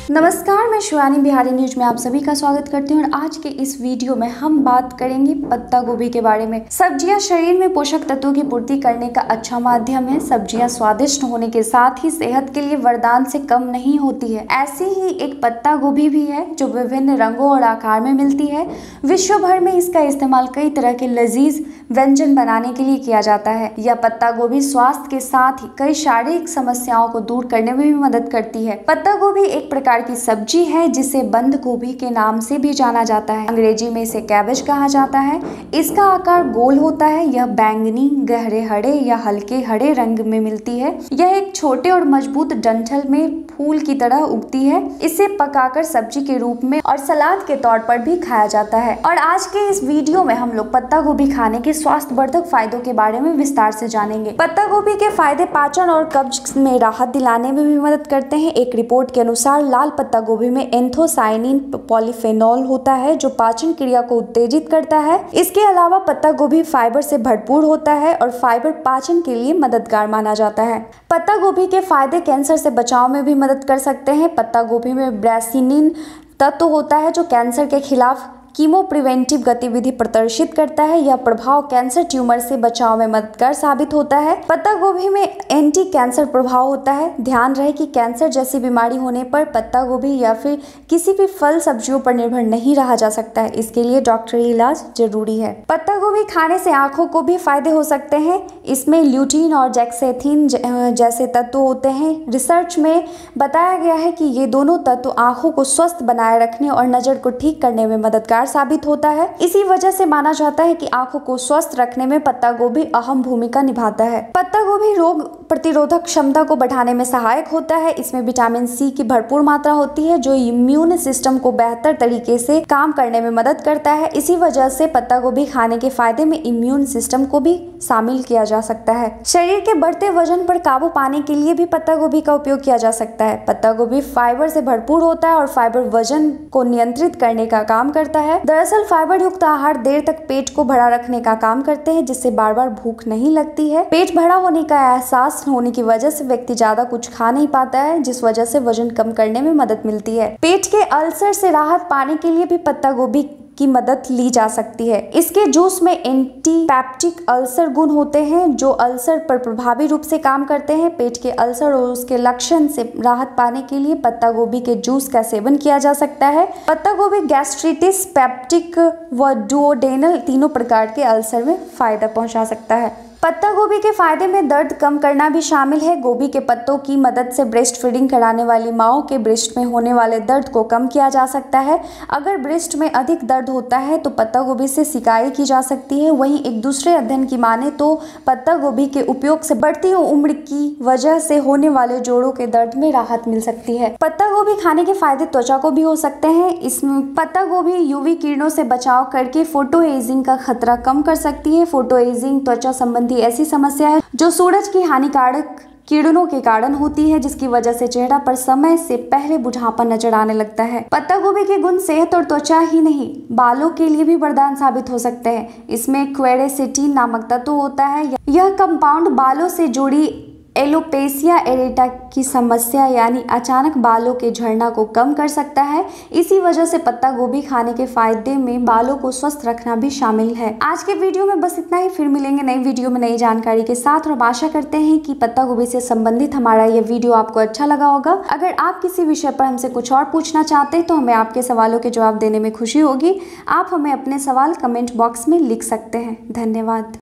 नमस्कार, मैं शिवानी बिहारी न्यूज में आप सभी का स्वागत करती हूँ और आज के इस वीडियो में हम बात करेंगे पत्ता गोभी के बारे में। सब्जियां शरीर में पोषक तत्वों की पूर्ति करने का अच्छा माध्यम है। सब्जियां स्वादिष्ट होने के साथ ही सेहत के लिए वरदान से कम नहीं होती है। ऐसी ही एक पत्ता गोभी भी है जो विभिन्न रंगों और आकार में मिलती है। विश्व भर में इसका इस्तेमाल कई तरह के लजीज व्यंजन बनाने के लिए किया जाता है। यह पत्ता गोभी स्वास्थ्य के साथ ही कई शारीरिक समस्याओं को दूर करने में भी मदद करती है। पत्ता गोभी एक प्रकार की सब्जी है जिसे बंद गोभी के नाम से भी जाना जाता है। अंग्रेजी में इसे कैबेज कहा जाता है। इसका आकार गोल होता है। यह बैंगनी, गहरे हरे या हल्के हरे रंग में मिलती है। यह एक छोटे और मजबूत डंठल में फूल की तरह उगती है। इसे पकाकर सब्जी के रूप में और सलाद के तौर पर भी खाया जाता है। और आज के इस वीडियो में हम लोग पत्ता गोभी खाने के स्वास्थ्यवर्धक फायदों के बारे में विस्तार से जानेंगे। पत्ता गोभी के फायदे पाचन और कब्ज में राहत दिलाने में भी मदद करते हैं। एक रिपोर्ट के अनुसार लाल पत्ता गोभी में एंथोसायनिन पॉलीफेनॉल होता है जो पाचन क्रिया को उत्तेजित करता है। इसके अलावा पत्ता गोभी फाइबर से भरपूर होता है और फाइबर पाचन के लिए मददगार माना जाता है। पत्ता गोभी के फायदे कैंसर से बचाव में भी मदद कर सकते हैं। पत्ता गोभी में ब्रैसिनिन तत्व होता है जो कैंसर के खिलाफ कीमो प्रिवेंटिव गतिविधि प्रदर्शित करता है। यह प्रभाव कैंसर ट्यूमर से बचाव में मददगार साबित होता है। पत्ता गोभी में एंटी कैंसर प्रभाव होता है। ध्यान रहे कि कैंसर जैसी बीमारी होने पर पत्ता गोभी या फिर किसी भी फल सब्जियों पर निर्भर नहीं रहा जा सकता है। इसके लिए डॉक्टरी इलाज जरूरी है। पत्ता गोभी खाने से आंखों को भी फायदे हो सकते हैं। इसमें ल्यूटीन और जैक्सेथिन जैसे तत्व होते हैं। रिसर्च में बताया गया है कि ये दोनों तत्व आंखों को स्वस्थ बनाए रखने और नजर को ठीक करने में मददगार साबित होता है। इसी वजह से माना जाता है कि आंखों को स्वस्थ रखने में पत्ता गोभी अहम भूमिका निभाता है। पत्ता गोभी रोग प्रतिरोधक क्षमता को बढ़ाने में सहायक होता है। इसमें विटामिन सी की भरपूर मात्रा होती है जो इम्यून सिस्टम को बेहतर तरीके से काम करने में मदद करता है। इसी वजह से पत्ता गोभी खाने के फायदे में इम्यून सिस्टम को भी शामिल किया जा सकता है। शरीर के बढ़ते वजन पर काबू पाने के लिए भी पत्ता गोभी का उपयोग किया जा सकता है। पत्ता गोभी फाइबर से भरपूर होता है और फाइबर वजन को नियंत्रित करने का काम करता है। दरअसल फाइबर युक्त आहार देर तक पेट को भरा रखने का काम करते हैं जिससे बार बार भूख नहीं लगती है। पेट भरा होने का एहसास होने की वजह से व्यक्ति ज्यादा कुछ खा नहीं पाता है जिस वजह से वजन कम करने में मदद मिलती है। पेट के अल्सर से राहत पाने के लिए भी पत्ता गोभी की मदद ली जा सकती है। इसके जूस में एंटीपेप्टिक अल्सर गुण होते हैं जो अल्सर पर प्रभावी रूप से काम करते हैं। पेट के अल्सर और उसके लक्षण से राहत पाने के लिए पत्ता गोभी के जूस का सेवन किया जा सकता है। पत्ता गोभी गैस्ट्रिटिस, पेप्टिक व डुओडेनल तीनों प्रकार के अल्सर में फायदा पहुंचा सकता है। पत्ता गोभी के फायदे में दर्द कम करना भी शामिल है। गोभी के पत्तों की मदद से ब्रेस्ट फीडिंग कराने वाली माओं के ब्रेस्ट में होने वाले दर्द को कम किया जा सकता है। अगर ब्रेस्ट में अधिक दर्द होता है तो पत्ता गोभी से सिकाई की जा सकती है। वहीं एक दूसरे अध्ययन की माने तो पत्ता गोभी के उपयोग से बढ़ती उम्र की वजह से होने वाले जोड़ों के दर्द में राहत मिल सकती है। पत्ता गोभी खाने के फायदे त्वचा को भी हो सकते हैं। इसमें पत्ता गोभी यूवी किरणों से बचाव करके फोटो एजिंग का खतरा कम कर सकती है। फोटो एजिंग त्वचा संबंधी ऐसी समस्या है जो सूरज की हानिकारक किरणों के कारण होती है जिसकी वजह से चेहरा पर समय से पहले बुढ़ापा नजर आने लगता है। पत्ता गोभी के गुण सेहत और त्वचा ही नहीं बालों के लिए भी वरदान साबित हो सकते हैं। इसमें क्वेरेसिटिन नामक तत्व होता है। यह कंपाउंड बालों से जुड़ी एलोपेसिया एरेटा की समस्या यानी अचानक बालों के झड़ना को कम कर सकता है। इसी वजह से पत्ता गोभी खाने के फायदे में बालों को स्वस्थ रखना भी शामिल है। आज के वीडियो में बस इतना ही। फिर मिलेंगे नई वीडियो में नई जानकारी के साथ और हम आशा करते हैं कि पत्ता गोभी से संबंधित हमारा यह वीडियो आपको अच्छा लगा होगा। अगर आप किसी विषय पर हमसे कुछ और पूछना चाहते हैं तो हमें आपके सवालों के जवाब देने में खुशी होगी। आप हमें अपने सवाल कमेंट बॉक्स में लिख सकते हैं। धन्यवाद।